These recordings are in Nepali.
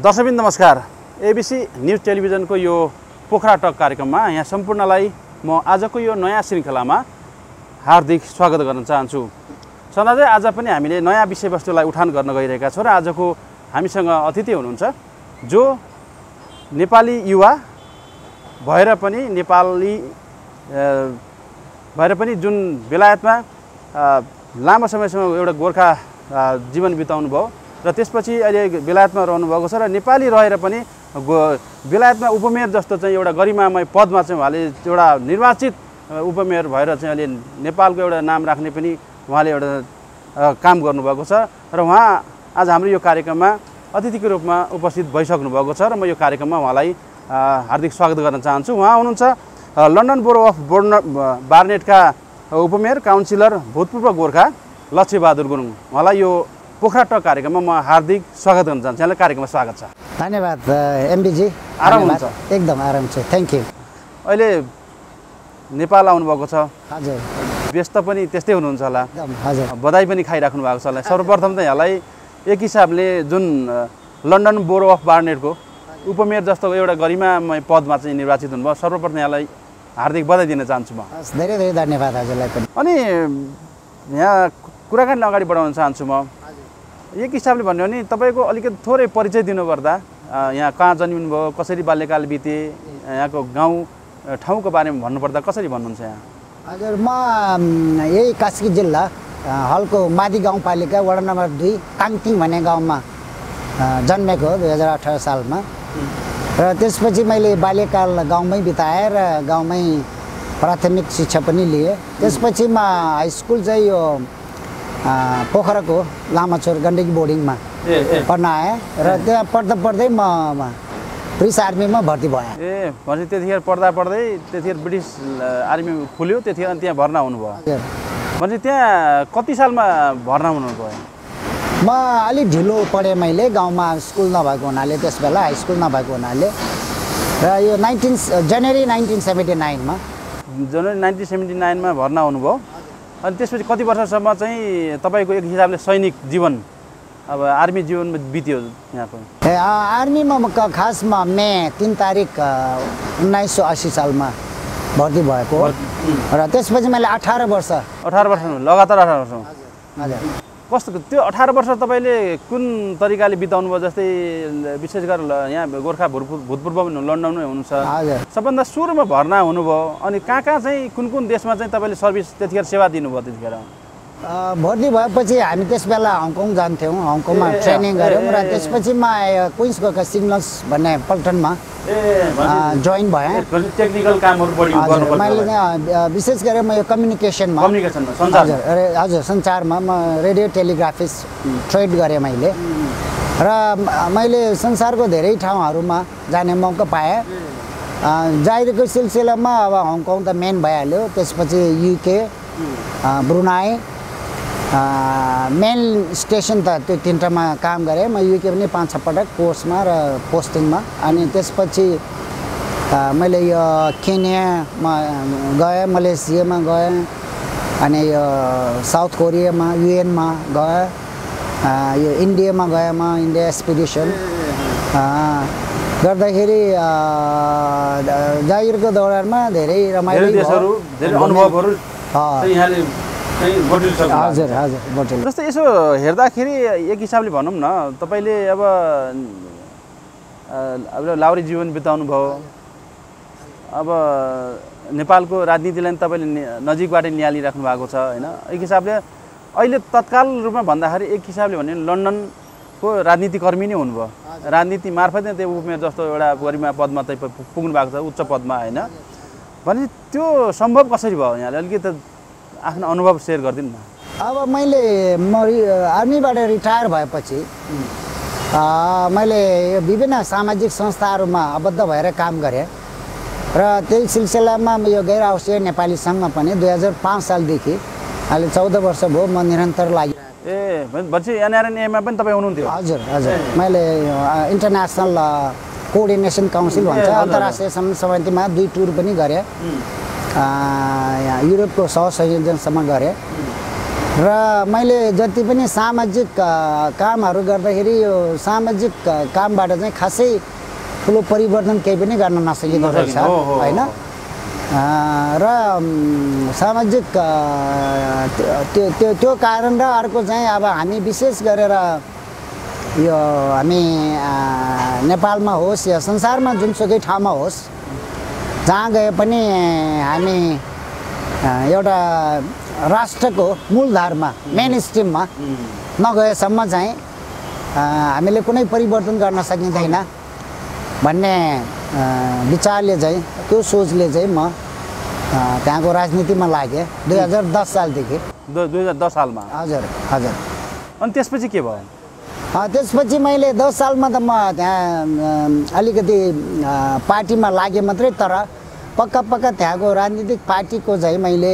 दर्शकबिन नमस्कार। एबीसी न्यूज टेलिभिजनको यो पोखरा टक कार्यक्रममा यहाँ सम्पूर्णलाई म आजको यो नयाँ श्रृङ्खलामा हार्दिक स्वागत गर्न चाहन्छु। सधैँ आज पनि हामीले नयाँ विषयवस्तुलाई उठान गर्न गइरहेका छौँ र आजको हामीसँग अतिथि हुनुहुन्छ जो नेपाली युवा भएर पनि जुन बेलायतमा लामो समयसम्म एउटा गोर्खा जीवन बिताउनु भयो र त्यसपछि अहिले बेलायतमा रहनुभएको छ र नेपाली रहेर पनि बेलायतमा उपमेयर जस्तो चाहिँ एउटा गरिमामय पदमा चाहिँ उहाँले एउटा निर्वाचित उपमेयर भएर चाहिँ अहिले नेपालको एउटा नाम राख्ने पनि उहाँले एउटा काम गर्नुभएको छ र उहाँ आज हाम्रो यो कार्यक्रममा अतिथिको रूपमा उपस्थित भइसक्नु भएको छ र म यो कार्यक्रममा उहाँलाई हार्दिक स्वागत गर्न चाहन्छु। उहाँ हुनुहुन्छ लन्डन बोरो अफ बार्नेटका उपमेयर काउन्सिलर भूतपूर्व गोर्खा लक्ष्यबहादुर गुरुङ। उहाँलाई यो पोखरा टक कार्यक्रममा म हार्दिक स्वागत गर्न चाहन्छु। यहाँलाई कार्यक्रममा स्वागत छ। धन्यवाद एमबीजी। आराम हुन्छ? एकदम आराम छ, थ्याङ्क यू। अहिले नेपाल आउनुभएको छ, हजुर। व्यस्त पनि त्यस्तै हुनुहुन्छ होला, एकदम हजुर। बधाई पनि खाइराख्नु भएको छ होला। सर्वप्रथम त यहाँलाई एक हिसाबले जुन लन्डन बोरो अफ बार्नेटको उपमेयर जस्तो एउटा गरिमामय पदमा चाहिँ निर्वाचित हुनुभयो, सर्वप्रथम यहाँलाई हार्दिक बधाई दिन चाहन्छु म। धेरै धेरै धन्यवाद हजुरलाई पनि। अनि यहाँ कुराकानी अगाडि बढाउन चाहन्छु म। एक हिसाबले भन्यो भने तपाईँको अलिकति थोरै परिचय दिनुपर्दा यहाँ कहाँ जन्मिनुभयो, कसरी बाल्यकाल बिते, यहाँको गाउँ ठाउँको बारेमा भन्नुपर्दा कसरी भन्नुहुन्छ यहाँ? हजुर, म यही कास्की जिल्ला हलको मादी गाउँपालिका वडा नम्बर 2 काङतिङ भन्ने गाउँमा जन्मेको हो 2018 सालमा। र त्यसपछि मैले बाल्यकाल गाउँमै बिताएँ र गाउँमै प्राथमिक शिक्षा पनि लिएँ। त्यसपछि म हाई स्कुल चाहिँ यो पोखराको लामाचोर गण्डकी बोर्डिङमा पढ्न आएँ र त्यहाँ पढ्दा पढ्दै म पुलिस आर्मीमा भर्ती भएँ। भनेपछि त्यतिखेर पढ्दा पढ्दै त्यतिखेर ब्रिटिस आर्मी खुल्यो, त्यतिखेर अनि त्यहाँ भर्ना हुनुभयो। भनेपछि त्यहाँ कति सालमा भर्ना हुनुभयो? म अलिक ढिलो पढेँ, मैले गाउँमा स्कुल नभएको हुनाले, त्यस बेला हाई स्कुल नभएको हुनाले। र यो जनवरी 1979मा भर्ना हुनुभयो। अनि त्यसपछि कति वर्षसम्म चाहिँ तपाईँको एक हिसाबले सैनिक जीवन, अब आर्मी जीवन बित्यो यहाँको? आर्मीमा खासमा मे 3 तारिक 1980 सालमा भर्ती भएको र त्यसपछि मैले 18 वर्ष लगातार 18 वर्ष। हजुर। कस्तो त्यो 18 वर्ष तपाईँले कुन तरिकाले बिताउनु भयो? जस्तै विशेष गरेर यहाँ गोर्खा भूतपूर्व लन्डनमै हुनुहुन्छ, सबभन्दा सुरुमा भर्ना हुनुभयो, अनि कहाँ चाहिँ कुन देशमा चाहिँ तपाईँले सर्भिस त्यतिखेर सेवा दिनुभयो? त्यतिखेर भर्ती भएपछि हामी त्यस बेला हङकङ जान्थ्यौँ, हङकङमा ट्रेनिङ गऱ्यौँ र त्यसपछि म क्विन्स गोर्खा सिग्नल्स भन्ने पल्टनमा जोइन भएँ। टेक्निकल कामहरू बढी गर्नु पर्छ। मैले विशेष गरेर म यो कम्युनिकेसनमा हजुर सञ्चारमा म रेडियो टेलिग्राफिस्ट ट्रेड गरेँ मैले। र मैले संसारको धेरै ठाउँहरूमा जाने मौका पाएँ। जाहिरको सिलसिलामा अब हङकङ त मेन भइहाल्यो, त्यसपछि युके, ब्रुनाई, मेन स्टेसन त त्यो 3टामा काम गरेँ। म युके पनि 5-6 पटक कोर्समा र पोस्टिङमा। अनि त्यसपछि मैले यो केन्यामा गएँ, मलेसियामा गएँ, अनि यो साउथ कोरियामा युएनमा गएँ, यो इन्डियामा गएँ म, इन्डिया एक्सपिडिसन गर्दाखेरि जागिरको दौरानमा धेरै रमाइलो अनुभवहरू। हजुर हजुर। जस्तै यसो हेर्दाखेरि एक हिसाबले भनौँ न, तपाईँले अब लाउरी जीवन बिताउनु भयो, अब नेपालको राजनीतिलाई तपाईँले नजिकबाट निहालिराख्नु भएको छ होइन? एक हिसाबले अहिले तत्काल रूपमा भन्दाखेरि एक हिसाबले भने लन्डनको राजनीतिकर्मी नै हुनुभयो, राजनीति मार्फत नै त्यो उपमेयर जस्तो एउटा गरिमा पदमा चाहिँ पुग्नु भएको छ, उच्च पदमा होइन? भने त्यो सम्भव कसरी भयो? यहाँले अलिकति आफ्नो अनुभव सेयर गरिदिनु न। अब मैले आर्मीबाट रिटायर भएपछि मैले यो विभिन्न सामाजिक संस्थाहरूमा आबद्ध भएर काम गरेँ र त्यही सिलसिलामा यो गैर आवासीय नेपाली सङ्घमा पनि 2005 सालदेखि अहिले 14 वर्ष भयो म निरन्तर लागिरहेको। भनेपछि एनआरएनएमा पनि तपाईँ हुनुहुन्थ्यो? हजुर हजुर। मैले इन्टरनेसनल कोअर्डिनेसन काउन्सिल भन्छ, अन्तर्राष्ट्रिय समितिमा 2 टुर पनि गरेँ, यहाँ युरोपको सहसंयोजनसम्म गरेँ। र मैले जति पनि सामाजिक कामहरू गर्दाखेरि यो सामाजिक कामबाट चाहिँ खासै ठुलो परिवर्तन केही पनि गर्न नसकेको रहेछ होइन र सामाजिक त्यो कारण र अर्को चाहिँ अब हामी विशेष गरेर यो हामी नेपालमा होस् या संसारमा जुनसुकै ठाउँमा होस् जहाँ गए पनि हामी एउटा राष्ट्रको मूलधारमा मेन स्ट्रिममा नगएसम्म चाहिँ हामीले कुनै परिवर्तन गर्न सकिँदैन भन्ने विचारले चाहिँ त्यो सोचले चाहिँ म त्यहाँको राजनीतिमा लागेँ 2010 सालदेखि 2010 सालमा हजुर हजुर अनि त्यसपछि के भयो त्यसपछि मैले 10 सालमा त म त्यहाँ अलिकति पार्टीमा लागेँ मात्रै तर पक्का त्यहाँको राजनीतिक पार्टीको चाहिँ मैले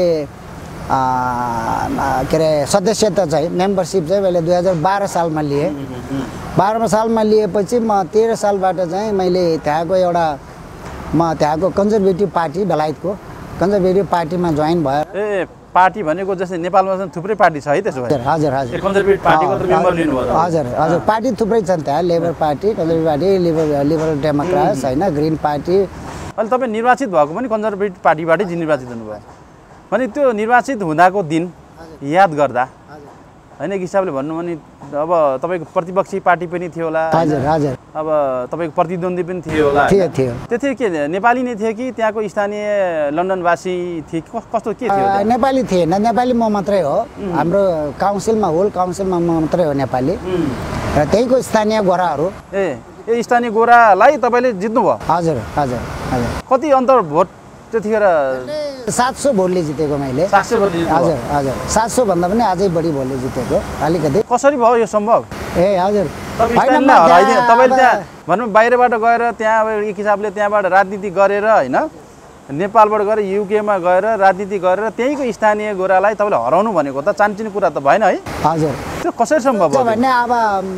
के अरे सदस्यता चाहिँ मेम्बरसिप चाहिँ मैले 2012 सालमा लिएँ 12 सालमा लिएपछि म 13 सालबाट चाहिँ मैले त्यहाँको एउटा म त्यहाँको कन्जर्भेटिभ पार्टी बेलायतको कन्जर्भेटिभ पार्टीमा जोइन भयो ए पार्टी भनेको जस्तै नेपालमा चाहिँ थुप्रै पार्टी छ है त्यसो भए हजुर हजुर कन्जर्भेटिभ पार्टीको त मेम्बर लिनुभयो हजुर हजुर पार्टी थुप्रै छन् त्यहाँ labour party conservative party liberal democrats होइन ग्रिन पार्टी अहिले तपाईँ निर्वाचित भएको पनि कन्जर्भेटिभ पार्टीबाटै निर्वाचित हुनुभयो भने त्यो निर्वाचित हुँदाको दिन याद गर्दा होइन एक हिसाबले भन्नु भने अब तपाईँको प्रतिपक्षी पार्टी पनि थियो होला हजुर हजुर अब तपाईँको प्रतिद्वन्दी पनि थियो होला थियो थियो त्यति के नेपाली नै थियो कि त्यहाँको स्थानीय लन्डनवासी थिए कस्तो के थियो नेपाली थिएन नेपाली म मात्रै हो हाम्रो काउन्सिलमा होल काउन्सिलमा म मात्रै हो नेपाली र त्यहीको स्थानीय गोराहरू ए स्थानीय गोरालाई तपाईँले जित्नुभयो हजुर हजुर हजुर कति अन्तर भोट त्यतिखेर 700 भोटले जितेको मैले 700 भोट हजुर हजुर 700 भन्दा पनि अझै बढी भोटले जितेको अलिकति कसरी भयो यो सम्भव ए हजुर तपाईँले त्यहाँ भनौँ बाहिरबाट गएर त्यहाँ अब एक हिसाबले त्यहाँबाट राजनीति गरेर होइन नेपालबाट गएर युकेमा गएर राजनीति गरेर त्यहीँको स्थानीय गोरालाई तपाईँले हराउनु भनेको त चान्चिने कुरा त भएन है हजुर त्यो कसरी सम्भव भयो भने अब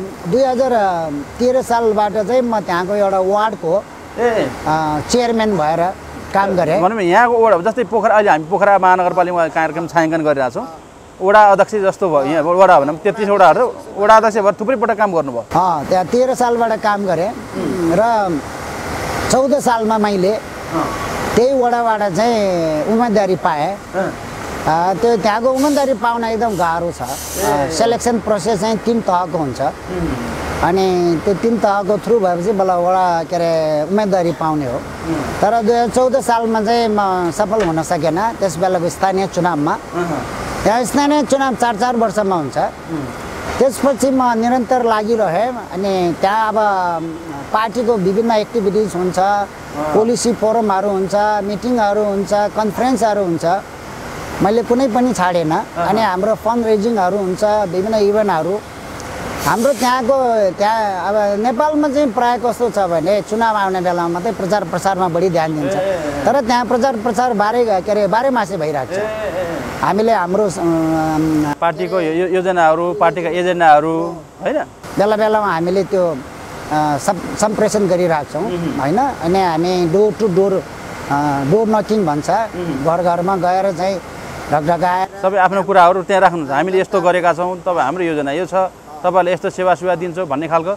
2013 सालबाट चाहिँ म त्यहाँको एउटा वार्डको चेयरम्यान भएर काम गरेँ भनौँ यहाँको वडा जस्तै पोखरा अहिले हामी पोखरा महानगरपालिकामा कार्यक्रम छायाङ्कन गरिरहेको छौँ वडा अध्यक्ष जस्तो भयो यहाँ वडा भनौँ 33 वडाहरू वडा अध्यक्ष भएर थुप्रै पटक काम गर्नुभयो त्यहाँ 13 सालबाट काम गरेँ र 14 सालमा मैले त्यही वडाबाट चाहिँ उम्मेदवारी पाएँ त्यो त्यहाँको उम्मेदवारी पाउन एकदम गाह्रो छ सेलेक्सन प्रोसेस चाहिँ 3 तहको हुन्छ अनि त्यो 3 तहको थ्रु भएपछि बल्ल वडा के अरे उम्मेदवारी पाउने हो तर 2014 सालमा चाहिँ म सफल हुन सकेन त्यस बेलाको स्थानीय चुनावमा त्यहाँ स्थानीय चुनाव 4 वर्षमा हुन्छ त्यसपछि म निरन्तर लागिरहेँ अनि त्यहाँ अब पार्टीको विभिन्न एक्टिभिटिज हुन्छ पोलिसी फोरमहरू हुन्छ मिटिङहरू हुन्छ कन्फरेन्सहरू हुन्छ मैले कुनै पनि छाडेन अनि हाम्रो फन्ड रेजिङहरू हुन्छ विभिन्न इभेन्टहरू हाम्रो त्यहाँ अब नेपालमा चाहिँ प्रायः कस्तो छ भने चुनाव आउने बेलामा मात्रै प्रचार प्रसारमा बढी ध्यान दिन्छ तर त्यहाँ प्रचार प्रसार बाह्रै मासे भइरहेको छ हामीले हाम्रो पार्टीको योजनाहरू पार्टीका एजेन्डाहरू होइन बेला बेलामा हामीले त्यो सम्प्रेषण गरिरहेको छौँ होइन अनि हामी डोर टु डोर नकिङ भन्छ घर घरमा गएर चाहिँ ढकढकाएर सबै आफ्नो कुराहरू त्यहाँ राख्नुहुन्छ हामीले यस्तो गरेका छौँ तपाईँ हाम्रो योजना यो छ तपाईँहरूले यस्तो सेवा दिन्छौँ भन्ने खालको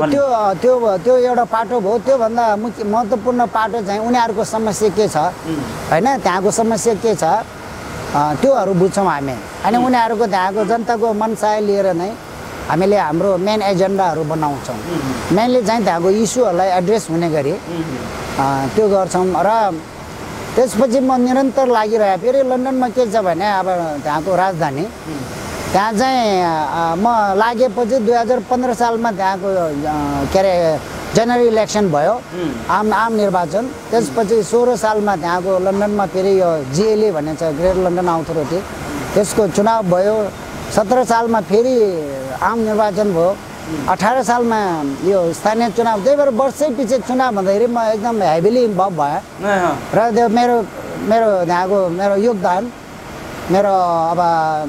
त्यो एउटा पाटो भयो त्योभन्दा मुख्य महत्त्वपूर्ण पाटो चाहिँ उनीहरूको समस्या के छ होइन त्यहाँको समस्या के छ त्योहरू बुझ्छौँ हामी अनि उनीहरूको त्यहाँको जनताको मनसाय लिएर नै हामीले हाम्रो मेन एजेन्डाहरू बनाउँछौँ मेनली चाहिँ त्यहाँको इस्युहरूलाई एड्रेस हुने गरी त्यो गर्छौँ र त्यसपछि म निरन्तर लागिरहेँ फेरि लन्डनमा के छ भने अब त्यहाँको राजधानी त्यहाँ चाहिँ म लागेपछि 2015 सालमा त्यहाँको के अरे जनरल इलेक्सन भयो आम निर्वाचन त्यसपछि 16 सालमा त्यहाँको लन्डनमा फेरि यो जिएलए भन्ने छ ग्रेटर लन्डन अथोरिटी त्यसको चुनाव भयो 17 सालमा फेरि आम निर्वाचन भयो 18 सालमा यो स्थानीय चुनाव त्यही भएर वर्षै पछि चुनाव भन्दाखेरि म एकदम हेभिली इन्भल्भ भएँ र त्यो मेरो त्यहाँको मेरो योगदान मेरो अब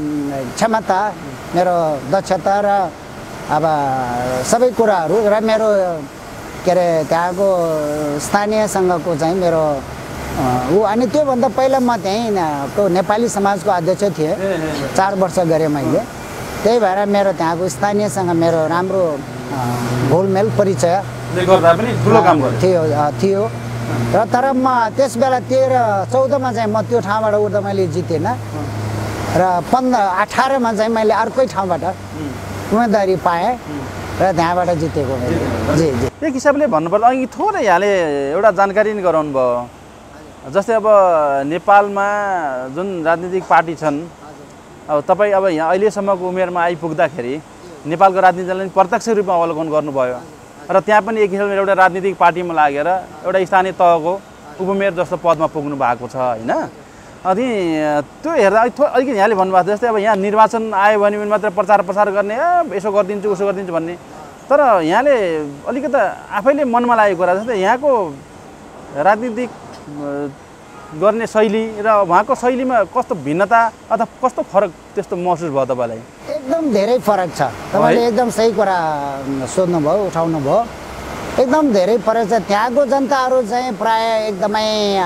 क्षमता मेरो दक्षता र अब सबै कुराहरू र मेरो के अरे त्यहाँको स्थानीयसँगको चाहिँ मेरो ऊ अनि त्योभन्दा पहिला म त्यहीँ नेपाली समाजको अध्यक्ष थिएँ 4 वर्ष गरेँ मैले त्यही भएर मेरो त्यहाँको स्थानीयसँग मेरो राम्रो घोलमेल परिचय थियो र तर म त्यस बेला 13-14 मा चाहिँ म त्यो ठाउँबाट उठ्दा मैले जितेन र 18 मा चाहिँ मैले अर्कै ठाउँबाट उम्मेदवारी पाएँ र त्यहाँबाट जितेको मैले जी जी एक हिसाबले भन्नुपर्दा अघि थोरै यहाँले एउटा जानकारी नै गराउनु भयो जस्तै अब नेपालमा जुन राजनीतिक पार्टी छन् अब तपाईँ अब यहाँ अहिलेसम्मको उमेरमा आइपुग्दाखेरि नेपालको राजनीतिलाई प्रत्यक्ष रूपमा अवलोकन गर्नुभयो र त्यहाँ पनि एक हिसाबले एउटा राजनीतिक पार्टीमा लागेर एउटा स्थानीय तहको उपमेयर जस्तो पदमा पुग्नु भएको छ होइन अनि त्यो हेर्दा अलिकति यहाँले भन्नुभएको जस्तै अब यहाँ निर्वाचन आयो भने मात्र प्रचार गर्ने यसो गरिदिन्छु उसो गरिदिन्छु भन्ने तर यहाँले अलिकति आफैले मनमा लागेको कुरा जस्तै यहाँको राजनीतिक गर्ने शैली र उहाँको शैलीमा कस्तो भिन्नता अथवा कस्तो फरक त्यस्तो महसुस भयो तपाईँलाई एकदम धेरै फरक छ तपाईँले एकदम सही कुरा सोध्नुभयो उठाउनुभयो एकदम धेरै फरक छ त्यहाँको जनताहरू चाहिँ प्राय एकदमै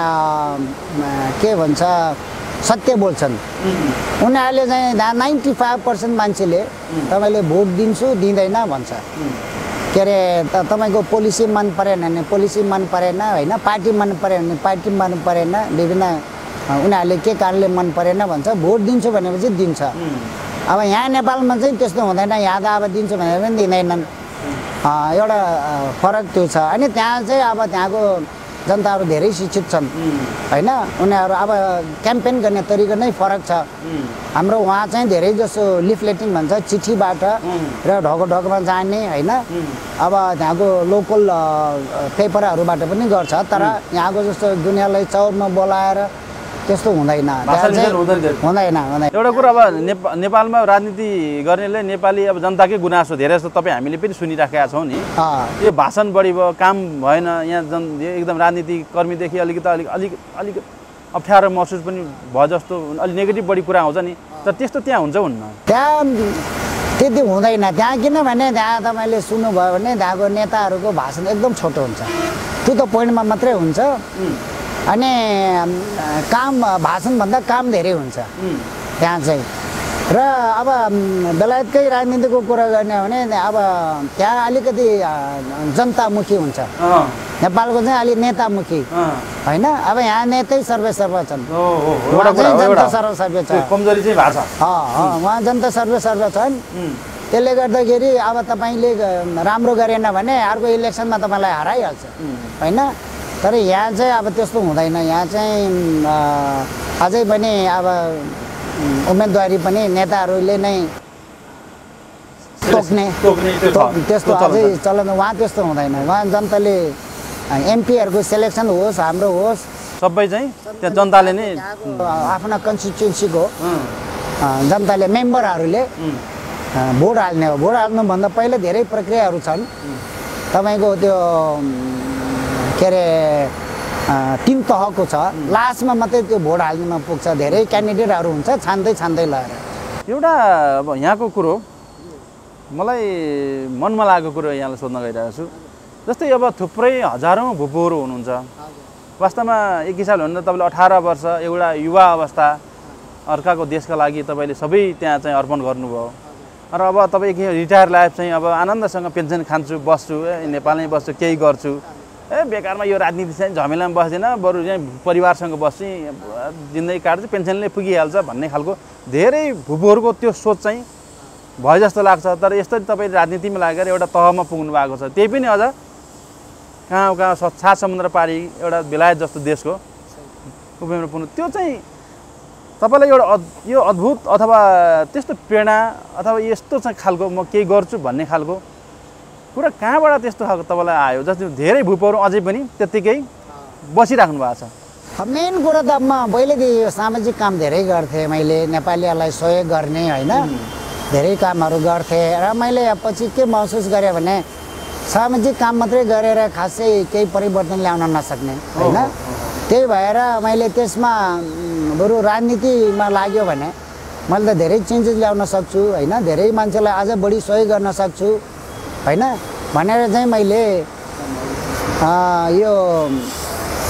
के भन्छ सत्य बोल्छन् उनीहरूले चाहिँ 95% मान्छेले तपाईँले भोट दिन्छु दिँदैन भन्छ के अरे तपाईँको पोलिसी मन परेन भने पोलिसी मन परेन होइन पार्टी मन परेन भने पार्टी मन परेन विभिन्न उनीहरूले के कारणले मन परेन भन्छ भोट दिन्छु भनेपछि दिन्छ अब यहाँ नेपालमा चाहिँ त्यस्तो हुँदैन यहाँ त अब दिन्छु भनेर पनि दिँदैनन् एउटा फरक त्यो छ अनि त्यहाँ चाहिँ अब त्यहाँको जनताहरू धेरै शिक्षित छन् होइन उनीहरू अब क्याम्पेन गर्ने तरिका नै फरक छ हाम्रो उहाँ चाहिँ धेरै जसो लिफलेटिङ भन्छ चिठीबाट र ढोकोमा जाने होइन अब त्यहाँको लोकल पेपरहरूबाट पनि गर्छ तर यहाँको जस्तो दुनियाँलाई चौरमा बोलाएर त्यस्तो हुँदैन हुँदैन एउटा कुरा अब नेपालमा राजनीति गर्नेले नेपाली अब जनताकै गुनासो धेरै जस्तो तपाईँ हामीले पनि सुनिराखेका छौँ नि यो भाषण बढी भयो काम भएन यहाँ एकदम राजनीति कर्मीदेखि अलिक अप्ठ्यारो महसुस पनि भयो जस्तो अलिक नेगेटिभ बढी कुरा आउँछ नि तर त्यस्तो त्यहाँ हुन्छ हुन्न त्यहाँ त्यति हुँदैन त्यहाँ किनभने त्यहाँ तपाईँले सुन्नुभयो भने त्यहाँको नेताहरूको भाषण एकदम छोटो हुन्छ टु द पोइन्टमा मात्रै हुन्छ अनि काम भाषणभन्दा काम धेरै हुन्छ त्यहाँ चाहिँ र अब बेलायतकै राजनीतिको कुरा गर्ने हो भने अब त्यहाँ अलिकति जनतामुखी हुन्छ नेपालको चाहिँ अलिक नेतामुखी होइन अब यहाँ नेतै सर्वेसर्व छन् जनता सर्वसर्व छ उहाँ जनता सर्वेसर्व छन् त्यसले गर्दाखेरि अब तपाईँले राम्रो गरेन भने अर्को इलेक्सनमा तपाईँलाई हराइहाल्छ होइन तर यहाँ चाहिँ अब त्यस्तो हुँदैन यहाँ चाहिँ अझै पनि अब उम्मेदवारी पनि नेताहरूले नै तोक्ने त्यस्तो अझै चलन उहाँ त्यस्तो हुँदैन उहाँ जनताले एमपीहरूको सेलेक्सन होस् हाम्रो होस् सबै चाहिँ त्यहाँ जनताले नै आफ्ना कन्स्टिट्युन्सीको जनताले मेम्बरहरूले भोट हाल्ने हो भोट हाल्नुभन्दा पहिला धेरै प्रक्रियाहरू छन् तपाईँको त्यो के अरे 3 तहको छ लास्टमा मात्रै त्यो भोट हाल्नेमा पुग्छ धेरै क्यान्डिडेटहरू हुन्छ छान्दै लगाएर एउटा अब यहाँको कुरो मलाई मनमा लागेको कुरो यहाँलाई सोध्न गइरहेको छु जस्तै अब थुप्रै हजारौँ भूपोहरू हुनुहुन्छ वास्तवमा एक हिसाबले भन्दा तपाईँले 18 वर्ष एउटा युवा अवस्था अर्काको देशका लागि तपाईँले सबै त्यहाँ चाहिँ अर्पण गर्नुभयो र अब तपाईँ रिटायर लाइफ चाहिँ अब आनन्दसँग पेन्सन खान्छु बस्छु नेपालमै बस्छु केही गर्छु बेकारमा यो राजनीति चाहिँ झमेलामा बस्दैन बरु चाहिँ परिवारसँग बस्छु जिन्दगी काट्छु पेन्सनले पुगिहाल्छ भन्ने खालको धेरै भूपोहरूको त्यो सोच चाहिँ भयो जस्तो लाग्छ तर यस्तो तपाईँ राजनीतिमा लागेर एउटा तहमा पुग्नु भएको छ त्यही पनि अझ कहाँ 7 समुद्र पारी एउटा बेलायत जस्तो देशको उपमेयर पुग्नु त्यो चाहिँ तपाईँलाई एउटा यो अद्भुत अथवा त्यस्तो प्रेरणा अथवा यस्तो चाहिँ खालको म केही गर्छु भन्ने खालको कुरा कहाँबाट त्यस्तो खालको तपाईँलाई आयो जस्तो धेरै भूपोहरू अझै पनि त्यत्तिकै बसिराख्नु भएको छ मेन कुरा त म पहिलेदेखि सामाजिक काम धेरै गर्थेँ मैले नेपालीहरूलाई सहयोग गर्ने होइन धेरै कामहरू गर्थेँ र मैले पछि के महसुस गरेँ भने सामाजिक काम मात्रै गरेर खासै केही परिवर्तन ल्याउन नसक्ने होइन त्यही भएर मैले त्यसमा बरु राजनीतिमा लाग्यो भने मैले त धेरै चेन्जेस ल्याउन सक्छु होइन धेरै मान्छेलाई अझ बढी सहयोग गर्न सक्छु होइन भनेर चाहिँ मैले यो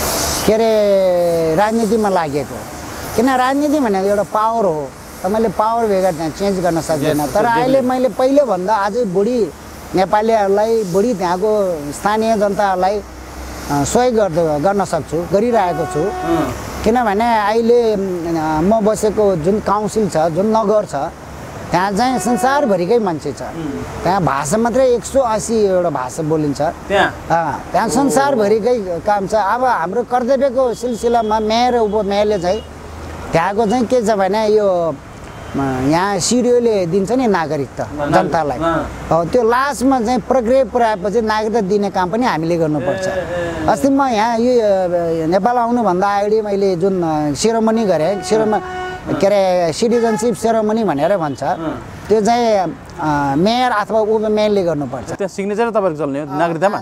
के अरे राजनीतिमा लागेको। किन राजनीति भनेको एउटा पावर हो, तपाईँले पावर बेगर त्यहाँ चेन्ज गर्न सक्दैन। तर अहिले मैले पहिलेभन्दा अझै बढी नेपालीहरूलाई, बढी त्यहाँको स्थानीय जनताहरूलाई सहयोग गर्न सक्छु, गरिरहेको छु। किनभने अहिले म बसेको जुन काउन्सिल छ, जुन नगर छ, त्यहाँ चाहिँ संसारभरिकै मान्छे छ। त्यहाँ भाषा मात्रै 180 एउटा भाषा बोलिन्छ त्यहाँ संसारभरिकै काम छ। अब हाम्रो कर्तव्यको सिलसिलामा मेयर उपमेयरले चाहिँ त्यहाँको चाहिँ के छ भने यो यहाँ सिडिओले दिन्छ नि नागरिकता जनतालाई, त्यो लास्टमा चाहिँ प्रक्रिया पुऱ्याएपछि नागरिकता दिने काम पनि हामीले गर्नुपर्छ। अस्ति म यहाँ यो नेपाल आउनुभन्दा अगाडि मैले जुन सेरोमनी गरेँ, के अरे सिटिजनसिप सेरोमनी भनेर भन्छ, त्यो चाहिँ मेयर अथवा उपमेयरले गर्नुपर्छ। त्यो सिग्नेचर तपाईँको चल्ने हो नागरिकतामा?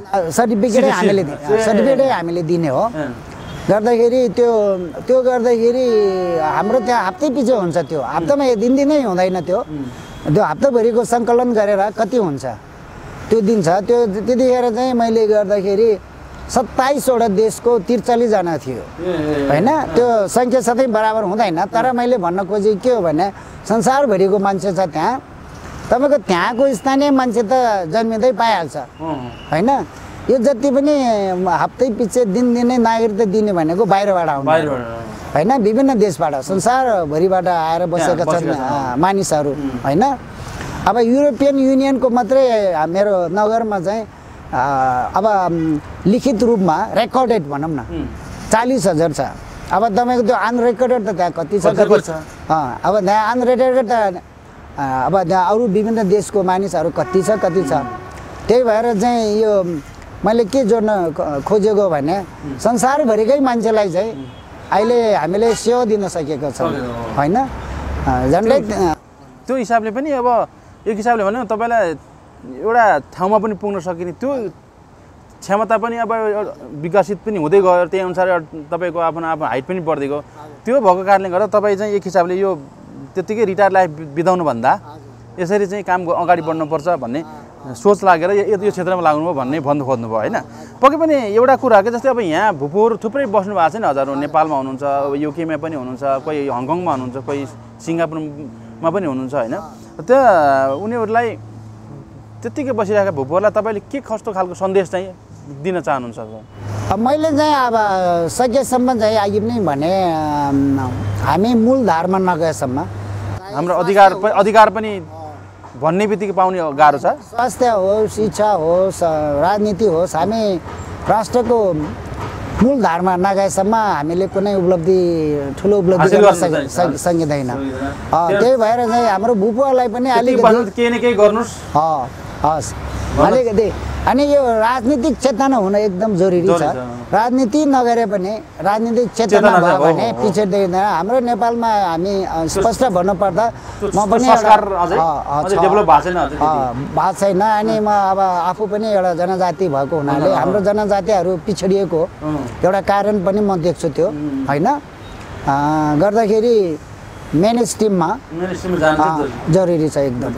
सर्टिफिकेटै हामीले दिने हो। गर्दाखेरि त्यो गर्दाखेरि हाम्रो त्यहाँ हप्तै पछि हुन्छ। त्यो हप्तामा दिनै हुँदैन। त्यो हप्ताभरिको सङ्कलन गरेर कति हुन्छ त्यो दिन्छ। त्यो त्यतिखेर चाहिँ मैले गर्दाखेरि 27वटा देशको 43 जना थियो होइन। त्यो सङ्ख्या सधैँ बराबर हुँदैन। तर मैले भन्न खोजेको के हो भने संसारभरिको मान्छे छ त्यहाँ। तपाईँको त्यहाँको स्थानीय मान्छे त जन्मिँदै पाइहाल्छ होइन। यो जति पनि हप्तै पछि दिनै नागरिकता दिने भनेको बाहिरबाट आउँछ होइन, विभिन्न देशबाट संसारभरिबाट आएर बसेका छन् मानिसहरू होइन। अब युरोपियन युनियनको मात्रै मेरो नगरमा चाहिँ अब लिखित रूपमा रेकर्डेड भनौँ न 40,000 छ। अब तपाईँको त्यो अनरेकर्डेड त त्यहाँ कति छ? अब त्यहाँ अनरेकर्डेड त अब त्यहाँ अरू विभिन्न देशको मानिसहरू कति छ? त्यही भएर चाहिँ यो मैले के जोड्न खोजेको भने संसारभरिकै मान्छेलाई चाहिँ अहिले हामीले सेवा दिन सकेको छौँ होइन। झन्डै त्यो हिसाबले पनि अब एक हिसाबले भन्यो तपाईँलाई एउटा ठाउँमा पनि पुग्न सकिने त्यो क्षमता पनि अब विकसित पनि हुँदै गयो। त्यही अनुसार तपाईँको आफ्नो हाइट पनि बढ्दै गयो। त्यो भएको कारणले गर्दा तपाईँ चाहिँ एक हिसाबले यो त्यत्तिकै रिटायर लाइफ बिताउनुभन्दा यसरी चाहिँ काम अगाडि बढ्नुपर्छ भन्ने सोच लागेर यो क्षेत्रमा लाग्नुभयो भन्ने भन्नु खोज्नुभयो होइन। पक्कै पनि एउटा कुरा के जस्तै अब यहाँ भूपोहरू थुप्रै बस्नु भएको छ नि, हजारौँ। नेपालमा हुनुहुन्छ, युकेमा पनि हुनुहुन्छ, कोही हङकङमा हुनुहुन्छ, कोही सिङ्गापुरमा पनि हुनुहुन्छ होइन। त्यो उनीहरूलाई त्यत्तिकै बसिरहेका भूपोहरूलाई तपाईँले के कस्तो खालको सन्देश चाहिँ दिन चाहनुहुन्छ? मैले चाहिँ अब सकेसम्म चाहिँ अघि पनि भने हामी मूलधारमा नगएसम्म हाम्रो अधिकार पनि भन्ने बित्तिकै पाउने गाह्रो छ। स्वास्थ्य होस्, शिक्षा होस्, राजनीति होस्, हामी राष्ट्रको मूलधारमा नगएसम्म हामीले कुनै ठुलो उपलब्धि गर्न सकिँदैन। त्यही भएर चाहिँ हाम्रो भूपुवालाई पनि अलिकति केही न केही गर्नुहोस्। हस् अलिकति। अनि यो राजनीतिक चेतना हुन एकदम जरुरी छ। राजनीति नगरे पनि राजनीतिक चेतना भयो भने पिछड्दैन। हाम्रो नेपालमा हामी स्पष्ट भन्नुपर्दा म पनि भएको छैन। अनि म अब आफू पनि एउटा जनजाति भएको हुनाले हाम्रो जनजातिहरू पिछडिएको एउटा कारण पनि म देख्छु त्यो होइन। गर्दाखेरि मेन स्ट्रिममा जरुरी छ एकदम।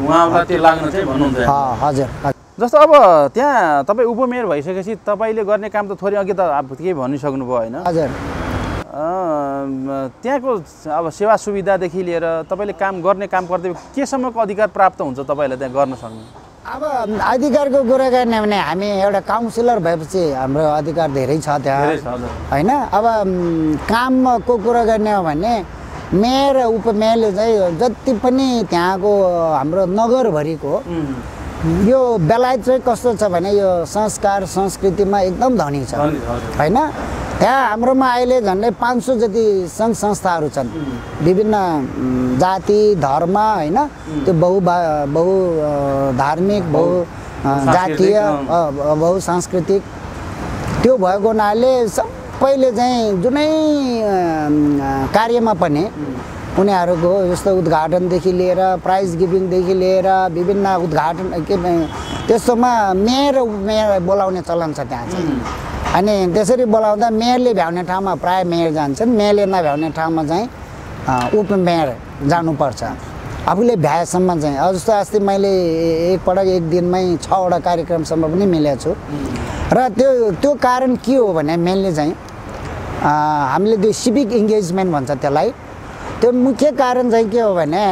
हजुर। जस्तो अब त्यहाँ तपाईँ उपमेयर भइसकेपछि तपाईँले गर्ने काम त थोरै अघि त केही भनिसक्नुभयो होइन। हजुर। त्यहाँको अब सेवा सुविधादेखि लिएर तपाईँले काम गर्ने काम गर्दै केसम्मको अधिकार प्राप्त हुन्छ तपाईँलाई त्यहाँ गर्न सक्ने? अब अधिकारको कुरा गर्ने भने हामी एउटा काउन्सिलर भएपछि हाम्रो अधिकार धेरै छ त्यहाँ होइन। अब कामको कुरा गर्ने हो भने मेयर र उपमेयरले चाहिँ जति पनि त्यहाँको हाम्रो नगरभरिको यो बेलायत चाहिँ कस्तो छ भने यो संस्कार संस्कृतिमा एकदम धनी छ होइन। त्यहाँ हाम्रोमा अहिले झन्डै 500 जति सङ्घ संस्थाहरू छन्, विभिन्न जाति धर्म होइन। त्यो बहु धार्मिक, बहु जातीय, बहुसांस्कृतिक त्यो भएको हुनाले सबैले चाहिँ जुनै कार्यमा पनि उनीहरूको जस्तो उद्घाटनदेखि लिएर प्राइज गिभिङदेखि लिएर विभिन्न उद्घाटन त्यस्तोमा मेयर बोलाउने चलन छ त्यहाँ चाहिँ। अनि त्यसरी बोलाउँदा मेयरले भ्याउने ठाउँमा प्रायः मेयर जान्छन्, मेयरले नभ्याउने ठाउँमा चाहिँ उपमेयर जानुपर्छ आफूले भ्याएसम्म चाहिँ। जस्तो अस्ति मैले एकपटक एक दिनमै 6वटा कार्यक्रमसम्म पनि मिलेको छु। र त्यो कारण के हो भने मेनली चाहिँ हामीले त्यो सिभिक इङ्गेजमेन्ट भन्छ त्यसलाई। त्यो मुख्य कारण चाहिँ के हो भने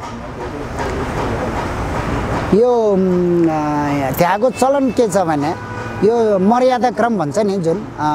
यो त्यहाँको चलन के छ भने यो मर्यादा क्रम भन्छ नि जुन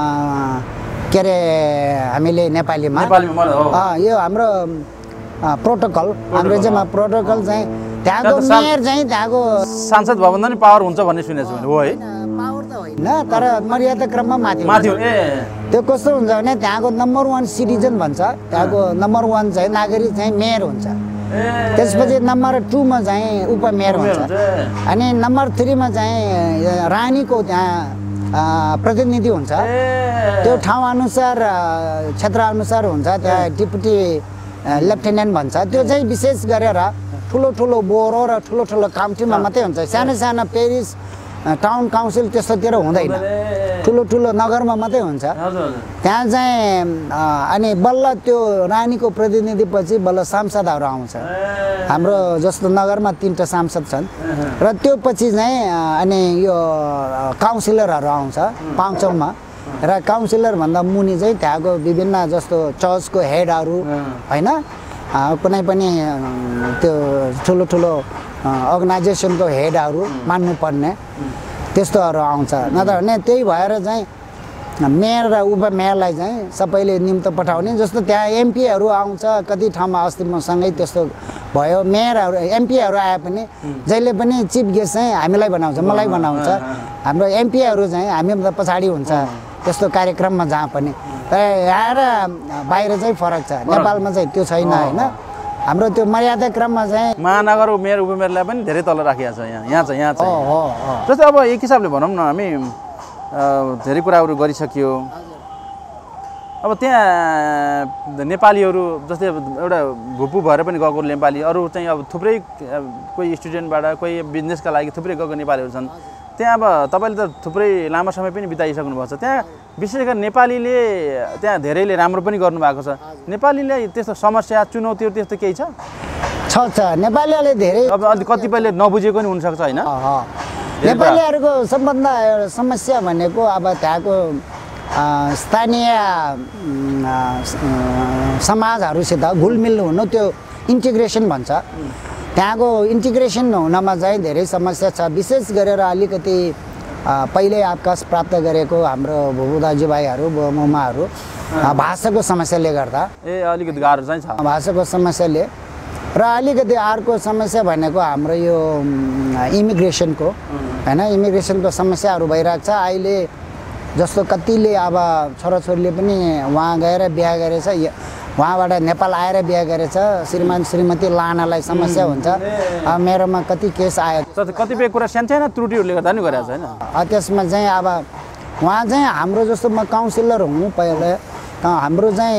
के अरे हामीले नेपालीमा यो हाम्रो प्रोटोकल अङ्ग्रेजीमा प्रोटोकल चाहिँ त्यहाँको मेयर चाहिँ त्यहाँको सांसद भवनमा नि पावर हुन्छ भन्ने सुनेको छु हो है। पावर त होइन तर मर्यादा क्रममा माथि त्यो कस्तो हुन्छ भने त्यहाँको नम्बर 1 सिटिजन भन्छ, त्यहाँको नम्बर 1 चाहिँ नागरिक चाहिँ मेयर हुन्छ, त्यसपछि नम्बर 2 मा चाहिँ उपमेयर हुन्छ अनि नम्बर 3 मा चाहिँ रानीको त्यहाँ प्रतिनिधि हुन्छ। त्यो ठाउँ अनुसार क्षेत्र अनुसार हुन्छ, त्यहाँ डिप्युटी लेफ्टेनेन्ट भन्छ। त्यो चाहिँ विशेष गरेर ठुलो ठुलो बोरो र ठुलो ठुलो काउन्टीमा मात्रै हुन्छ, सानो सानो पेरिस टाउन काउन्सिल त्यस्तोतिर हुँदैन, ठुलो ठुलो नगरमा मात्रै हुन्छ। त्यहाँ चाहिँ अनि बल्ल त्यो रानीको प्रतिनिधि पछि बल्ल सांसदहरू आउँछ। हाम्रो जस्तो नगरमा 3टा सांसद छन् र त्यो पछि चाहिँ अनि यो काउन्सिलरहरू आउँछ 5औँमा र काउन्सिलर भन्दा मुनि चाहिँ त्यहाँको विभिन्न जस्तो चर्चको हेडहरू होइन, कुनै पनि त्यो ठुलो ठुलो अर्गनाइजेसनको हेडहरू मान्नुपर्ने त्यस्तोहरू आउँछ। नत्र भने त्यही भएर चाहिँ मेयर र उपमेयरलाई चाहिँ सबैले निम्तो पठाउने। जस्तो त्यहाँ एमपीहरू आउँछ कति ठाउँमा, अस्ति मसँगै त्यस्तो भयो। मेयरहरू एमपीहरू आए पनि जहिले पनि चिफ गेस्ट चाहिँ हामीलाई बनाउँछ, मलाई बनाउँछ। हाम्रो एमपीहरू चाहिँ हामीभन्दा पछाडि हुन्छ त्यस्तो कार्यक्रममा जहाँ पनि। तर यहाँ र बाहिर चाहिँ फरक छ, नेपालमा चाहिँ त्यो छैन होइन। हाम्रो त्यो मर्यादा क्रममा चाहिँ महानगर मेयर उपमेयरलाई पनि धेरै तल राखिएको छ यहाँ चाहिँ। जस्तै अब एक हिसाबले भनौँ न, हामी धेरै कुराहरू गरिसकियो। अब त्यहाँ नेपालीहरू जस्तै एउटा भुपु भएर पनि गएको नेपाली, अरू चाहिँ अब थुप्रै कोही स्टुडेन्टबाट कोही बिजनेसका लागि थुप्रै गएको नेपालीहरू छन्। त्यहाँ अब तपाईँले त थुप्रै लामो समय पनि बिताइसक्नु भएको छ त्यहाँ, विशेष गरी नेपालीले त्यहाँ धेरैले राम्रो पनि गर्नुभएको छ। नेपालीले त्यस्तो समस्या चुनौतीहरू त्यस्तो केही छ? नेपालीले धेरै अब कतिपयले नबुझेको नि हुनसक्छ होइन। नेपालीहरूको सबभन्दा समस्या भनेको अब त्यहाँको स्थानीय समाजहरूसित घुलमिल हुनु, त्यो इन्टिग्रेसन भन्छ। त्यहाँको इन्टिग्रेसन हुनमा चाहिँ धेरै समस्या छ। विशेष गरेर अलिकति पहिले आकाश प्राप्त गरेको हाम्रो भुबु दाजुभाइहरू मुमाहरू भाषाको समस्याले गर्दा अलिकति गाह्रो चाहिँ छ भाषाको समस्याले। र अलिकति अर्को समस्या भनेको हाम्रो यो इमिग्रेसनको होइन, इमिग्रेसनको समस्याहरू भइरहेको छ अहिले। जस्तो कतिले अब छोराछोरीले पनि वहाँ गएर बिहा गरेछ, वहाँबाट नेपाल आएर बिहा गरेछ, श्रीमान श्रीमती लानलाई समस्या हुन्छ। मेरोमा कति केस आयो, कतिपय कुरा सानो त्रुटिहरूले गर्दा नि गरेको छ होइन। त्यसमा चाहिँ अब वहाँ चाहिँ हाम्रो जस्तो म काउन्सिलर हुँ पहिला, हाम्रो चाहिँ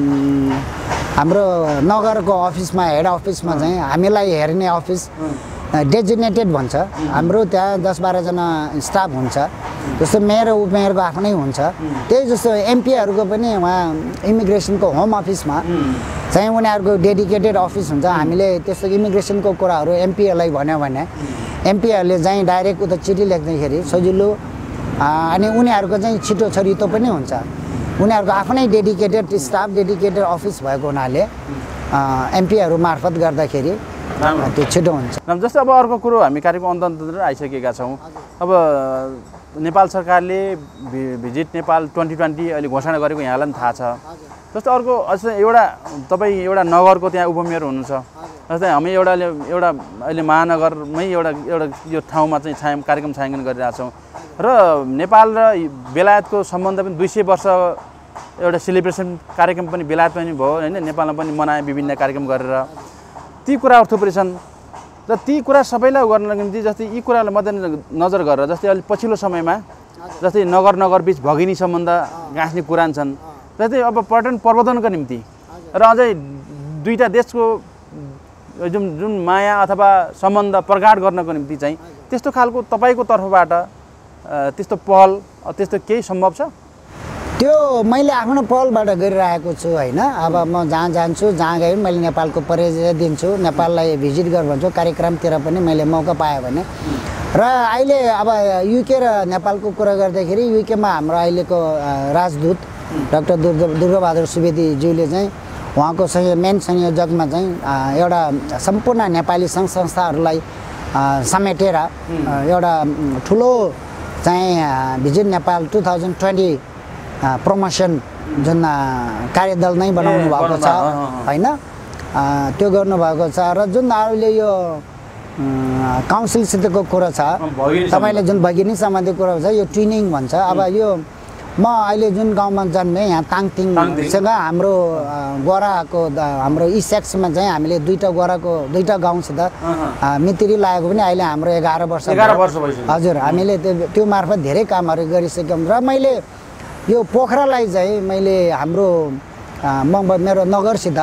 हाम्रो नगरको अफिसमा हेड अफिसमा चाहिँ हामीलाई हेर्ने अफिस डेजिग्नेटेड भन्छ। हाम्रो त्यहाँ 10-12 जना स्टाफ हुन्छ, जस्तो मेयर उपमेयरको आफ्नै हुन्छ। त्यही जस्तो एमपीहरूको पनि वहाँ इमिग्रेसनको होम अफिसमा चाहिँ उनीहरूको डेडिकेटेड अफिस हुन्छ। हामीले त्यस्तो इमिग्रेसनको कुराहरू एमपीहरूलाई भन्यो भने एमपीहरूले चाहिँ डाइरेक्ट उता चिठी लेख्दाखेरि सजिलो, अनि उनीहरूको चाहिँ छिटो छरितो पनि हुन्छ। उनीहरूको आफ्नै डेडिकेटेड स्टाफ डेडिकेटेड अफिस भएको हुनाले एमपीहरू मार्फत गर्दाखेरि त्यो छिटो हुन्छ। जस्तै अब अर्को कुरो, हामी कार्यक्रम अन्ततिर आइसकेका छौँ। अब नेपाल सरकारले भिजिट नेपाल 2020 अहिले घोषणा गरेको यहाँलाई पनि थाहा छ। जस्तो अर्को जस्तै एउटा तपाईँ एउटा नगरको त्यहाँ उपमेयर हुनुहुन्छ, जस्तै हामी एउटा अहिले महानगरमै एउटा यो ठाउँमा चाहिँ कार्यक्रम छायाङ्कन गरिरहेछौँ र नेपाल र बेलायतको सम्बन्ध पनि 200 वर्ष एउटा सेलिब्रेसन कार्यक्रम पनि बेलायतमा पनि भयो होइन, नेपालमा पनि मनाए विभिन्न कार्यक्रम गरेर। ती कुराहरू थुप्रै छन् र ती कुरा सबैलाई गर्नको निम्ति जस्तै यी कुरालाई मध्यनजर गरेर जस्तै अहिले पछिल्लो समयमा जस्तै नगर बिच भगिनी सम्बन्ध गाँस्ने कुरा छन्। जस्तै अब पर्यटन प्रवर्धनको निम्ति र अझै दुईटा देशको जुन माया अथवा सम्बन्ध प्रगाढ गर्नको निम्ति चाहिँ त्यस्तो खालको तपाईँको तर्फबाट त्यस्तो पहल त्यस्तो केही सम्भव छ? त्यो मैले आफ्नो पहलबाट गरिरहेको छु होइन। अब म जहाँ जान्छु, जहाँ गए पनि मैले नेपालको परिचय दिन्छु, नेपाललाई भिजिट गर भन्छु। कार्यक्रमतिर पनि मैले मौका पाएँ भने। र अहिले अब युके र नेपालको कुरा गर्दाखेरि युकेमा हाम्रो अहिलेको राजदूत डाक्टर दुर्गाबहादुर सुवेदीज्यूले चाहिँ उहाँको मेन संयोजकमा चाहिँ एउटा सम्पूर्ण नेपाली सङ्घ संस्थाहरूलाई समेटेर एउटा ठुलो चाहिँ भिजन नेपाल 2020 प्रमोसन जुन कार्यदल नै बनाउनु भएको छ हैन, त्यो गर्नुभएको छ। र जुन अहिले यो काउन्सिलसितको कुरा छ, तपाईँले जुन भगिनी सम्बन्धी कुरा छ, यो ट्युनिङ भन्छ। अब यो म अहिले जुन गाउँमा जन्मेँ, यहाँ ताङतिङसँग हाम्रो गोराको हाम्रो इसेक्समा चाहिँ हामीले दुईटा गाउँसित मितिरी लागेको पनि अहिले हाम्रो 11 वर्ष हजुर। हामीले त्यो मार्फत धेरै कामहरू गरिसक्यौँ। र मैले यो पोखरालाई चाहिँ मैले हाम्रो मेरो नगरसित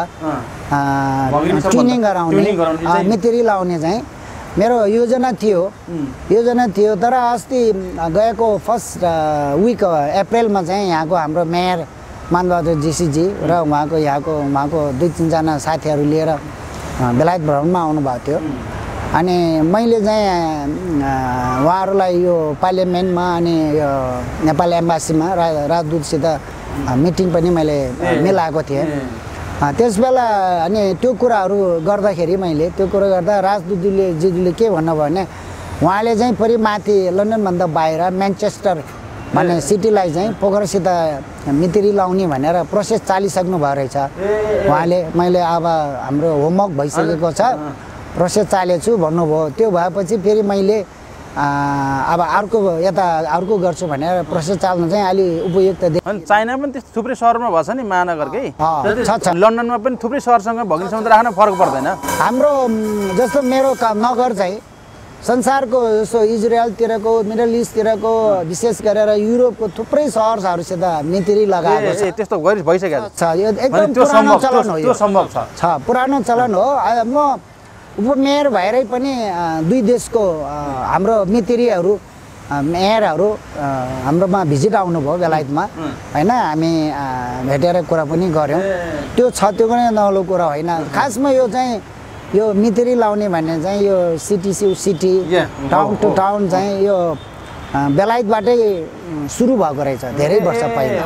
ट्युनिङ गराउने मितिरी लाउने चाहिँ मेरो योजना थियो। तर अस्ति गएको फर्स्ट विक अप्रिलमा चाहिँ यहाँको हाम्रो मेयर मानबहादुर जीसीजी र उहाँको 2-3 जना साथीहरू लिएर बेलायत भ्रमणमा आउनुभएको थियो। अनि मैले चाहिँ उहाँहरूलाई यो पार्लियामेन्टमा अनि यो नेपाल एम्बासीमा राजदूतसित मिटिङ पनि मैले मिलाएको थिएँ। त्यसबेला अनि त्यो कुराहरू गर्दाखेरि त्यो कुरा गर्दा राजदूतजीले के भन्नुभयो भने उहाँले चाहिँ फेरि माथि लन्डनभन्दा बाहिर म्यान्चेस्टर भन्ने सिटीलाई चाहिँ पोखरासित मितिरी लाउने भनेर प्रोसेस चालिसक्नु भयो रहेछ उहाँले। मैले अब हाम्रो होमवर्क भइसकेको छ, प्रोसेस चालेछु भन्नुभयो। त्यो भएपछि फेरि मैले अब अर्को गर्छु भनेर प्रोसेस चाल्न चाहिँ अलि उपयुक्त अनि चाइना पनि त्यस्तो थुप्रै सहरमा भएछ नि महानगरकै, लन्डनमा पनि थुप्रै सहरसँग भगिनी सम्बन्ध राख्न फरक पर्दैन। हाम्रो जस्तो मेरो नगर चाहिँ संसारको जस्तो इजरायलतिरको, मिडल इस्टतिरको, विशेष गरेर युरोपको थुप्रै सहरहरूसित मितिरी लगाएको छ। त्यस्तो भइसकेको छ, यो एकदम पुरानो चलन हो। यो सम्भव छ, पुरानो चलन हो। म उपमेयर भएरै पनि दुई देशको हाम्रो मितिरीहरू मेयरहरू हाम्रोमा भिजिट आउनुभयो बेलायतमा हैन। हामी भेटेर कुरा पनि गऱ्यौँ। त्यो त्यो पनि नौलो कुरा होइन। खासमा यो चाहिँ यो मितिरी लाउने भन्ने चाहिँ यो सिटी टाउन टु टाउन चाहिँ यो बेलायतबाटै सुरु भएको रहेछ धेरै वर्ष पहिला।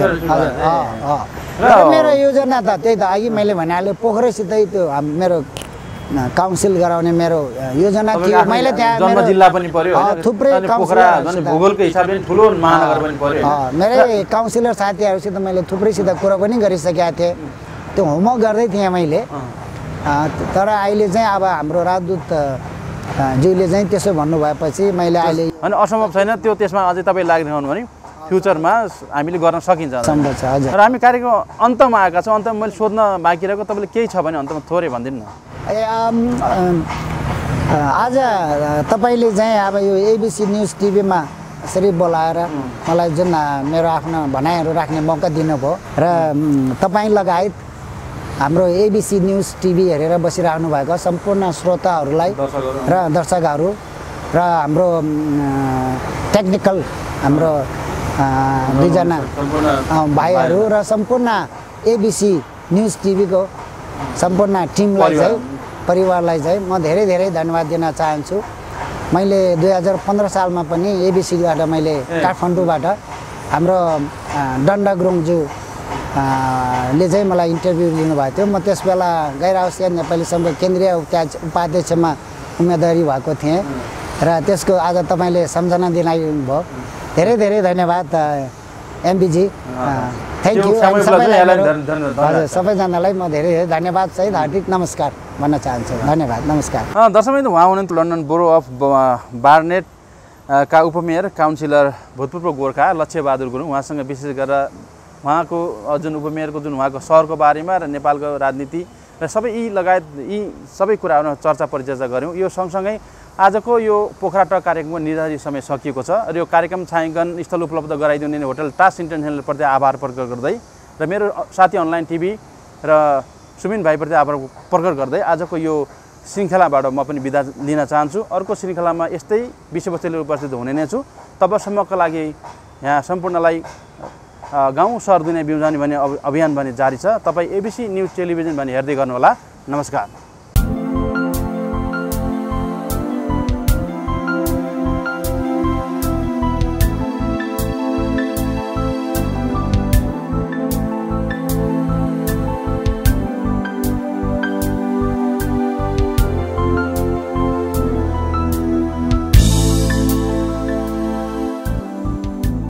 मेरो योजना त त्यही त अघि मैले भनिहालेँ, पोखरासितै त्यो मेरो काउन्सिल गराउने मेरो योजना थियो। मैले त्यहाँ जन्म जिल्ला पनि पर्यो, थुप्रै भूगोलको हिसाबले ठुलो महानगर पनि पर्यो। मेरै काउन्सिलर साथीहरूसित मैले थुप्रैसित कुरा पनि गरिसकेका थिएँ। त्यो होमवर्क गर्दै थिएँ मैले। तर अहिले चाहिँ अब हाम्रो राजदूत ज्यूले चाहिँ त्यसो भन्नुभएपछि मैले अहिले अनि असम्भव छैन त्यो, त्यसमा अझै तपाईँ लागिरहनु भने फ्युचरमा हामीले गर्न सकिन्छ। सम्भव छ हजुर। र हामी कार्यक्रम अन्तमा आएका छौँ। अन्तमा मैले सोध्न बाँकी रहेको तपाईँले केही छ भने अन्तमा थोरै भनिदिनु न। आज तपाईँले चाहिँ अब यो एबिसी न्युज टिभीमा यसरी बोलाएर मलाई जुन मेरो आफ्नो भनाइहरू राख्ने मौका दिनुभयो र तपाईँ लगायत हाम्रो एबिसी न्युज टिभी हेरेर बसिरहनु भएको सम्पूर्ण श्रोताहरूलाई र दर्शकहरू र हाम्रो टेक्निकल हाम्रो दुईजना भाइहरू र सम्पूर्ण एबिसी न्युज टिभीको सम्पूर्ण टिमलाई चाहिँ परिवारलाई चाहिँ म धेरै धेरै धन्यवाद दिन चाहन्छु। मैले 2015 सालमा पनि एबिसीबाट मैले काठमाडौँबाट हाम्रो डन्डा गुरुङज्यू ले चाहिँ मलाई इन्टरभ्यू दिनुभएको थियो। म त्यसबेला गैर आवश्यक नेपाली सङ्घ केन्द्रीय उपाध्यक्षमा उम्मेदवारी भएको थिएँ र त्यसको आज तपाईँले सम्झना दिलाइदिनु भयो। धेरै धेरै धन्यवाद एमबीजी, थ्याङ्क यू। सबैजनालाई म धेरै धेरै धन्यवाद सहित हार्दिक नमस्कार भन्न चाहन्छु। धन्यवाद, नमस्कार। दर्शकबिन, उहाँ हुनुहुन्थ्यो लन्डन बोरो अफ बार्नेट का उपमेयर काउन्सिलर भूतपूर्व गोर्खा लक्ष्यबहादुर गुरुङ। उहाँसँग विशेष गरेर उहाँको जुन उपमेयरको जुन उहाँको सहरको बारेमा र नेपालको राजनीति र सबै यी सबै कुराहरू चर्चा परिचर्चा गऱ्यौँ। यो सँगसँगै आजको यो पोखरा टक कार्यक्रमको निर्धारित समय सकिएको छ र यो कार्यक्रम छायाङ्कन स्थल उपलब्ध गराइदिने होटल टास इन्टरनेसनलप्रति आभार प्रकट गर्दै र मेरो साथी अनलाइन टिभी र सुमिन भाइप्रति आभार प्रकट गर्दै आजको यो श्रृङ्खलाबाट म पनि बिदा लिन चाहन्छु। अर्को श्रृङ्खलामा यस्तै विषयवस्तु लिएर उपस्थित हुने नै छु। तबसम्मका लागि यहाँ सम्पूर्णलाई गाउँ सहर दुनियाँ बिउजानी भन्ने अभियान भने जारी छ। तपाईँ एबिसी न्युज टेलिभिजन भने हेर्दै गर्नुहोला। नमस्कार।